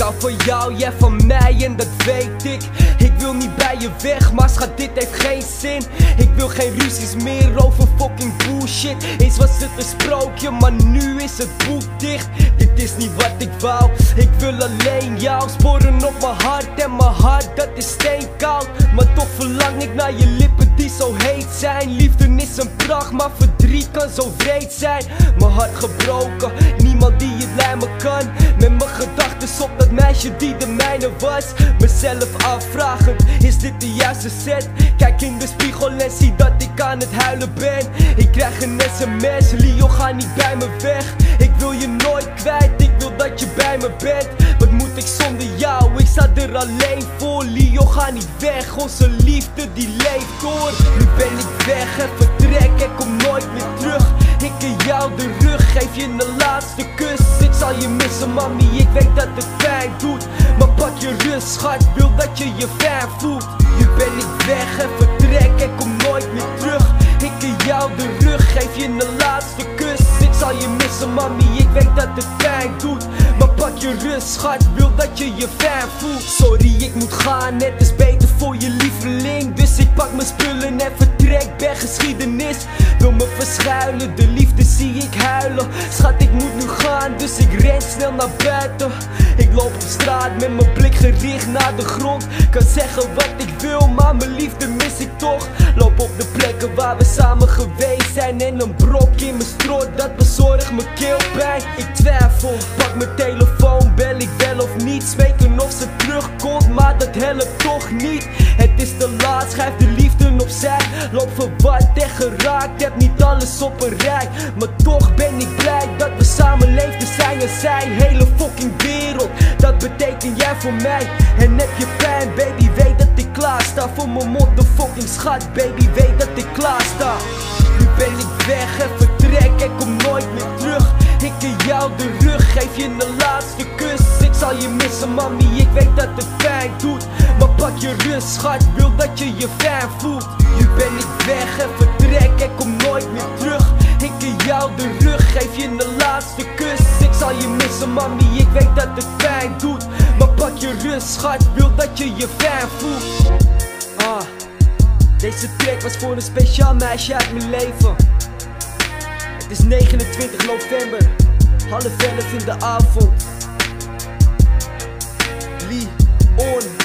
hou van jou, jij van mij en dat weet ik. Ik wil niet bij je weg, maar schat, dit heeft geen zin. Ik wil geen ruzies meer over fucking bullshit. Eens was het een sprookje, maar nu is het boek dicht. Dit is niet wat ik wou, ik wil alleen jou. Sporen op mijn hart en mijn hart, dat is steenkoud. Maar toch verlang ik naar je lippen die zo heet zijn. Liefde is een pracht, maar verdriet kan zo wreed zijn. Mijn hart gebroken, niemand die het lijmen kan. Met mijn gedachten op dat meisje die de mijne was. Mezelf afvragend, is dit de juiste set? Kijk in de spiegel en zie dat ik aan het huilen ben. Ik krijg een sms, Leo ga niet bij me weg. Ik wil je nooit kwijt, ik wil dat je bij me bent. Wat moet ik zonder jou, ik sta er alleen voor. Leo ga niet weg, onze liefde die leeft door. Nu ben ik weg en vertrek en kom nooit meer terug. Ik in jou de rug, geef je een laatste kus. Ik zal je missen mami, ik weet dat het pijn doet. Maar pak je rust schat, wil dat je je fijn voelt. Nu ben ik weg en vertrek en kom nooit meer terug. Ik in jou de rug, geef je een laatste kus. Ik zal je missen mami, ik weet dat het pijn doet. Maar pak je rust schat, wil dat je je fijn voelt. Sorry ik moet gaan, het is beter voor je lieveling. Dus ik pak mijn spullen en vertrek, ben geschiedenis. Wil me verschuilen, de liefde zie ik huilen. Schat ik moet nu gaan, dus ik ren snel naar buiten. Ik loop op straat met mijn blik gericht naar de grond. Kan zeggen wat ik wil, maar mijn liefde mis ik toch. Loop op de plekken waar we samen geweest zijn. En een brok in mijn strot, dat bezorgt me keelpijn. Ik twijfel, pak mijn telefoon, bel ik wel of niet. Smeken of ze terugkomt, maar dat helpt toch niet. Het is te laat, schrijf de liefde opzij. Loop verward en geraakt, heb niet alles op een rij. Maar toch ben ik blij dat we samen leefden, zijn en zij. Hele fucking wereld, dat betekent jij voor mij. En heb je pijn, baby, weet dat ik klaar sta. Voor mijn motherfucking schat, baby, weet dat ik klaar sta. Nu ben ik weg en vertrek en kom nooit meer terug. Ik in jou de rug, geef je een laatste kus. Ik zal je missen mami, ik weet dat het pijn doet. Maar pak je rust schat, wil dat je je fijn voelt. Nu ben ik weg en vertrek en kom nooit meer terug. Ik in jou de rug, geef je een laatste kus. Ik zal je missen mami, ik weet dat het pijn doet. Maar pak je rust schat, wil dat je je fijn voelt. Deze track was voor een speciaal meisje uit mijn leven. Het is 29 november, 10:30 in de avond. Leon.